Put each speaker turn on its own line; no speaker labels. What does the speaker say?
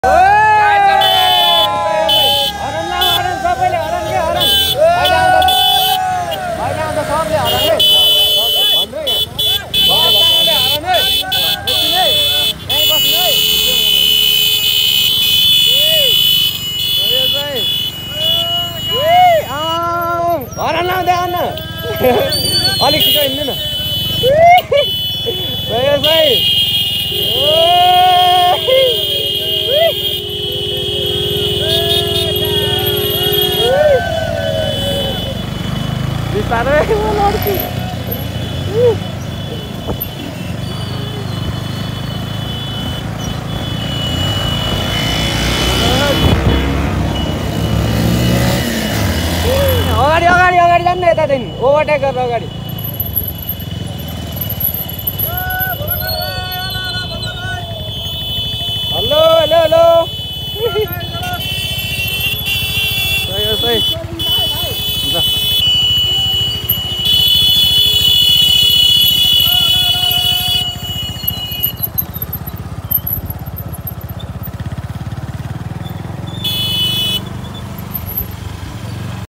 अलिक छिटो हिँड्नु न बिस्तारै लड्छु अगाडि अगाडि अगाडि जानु न यतादेखि ओभरटेक गरेर अगाडि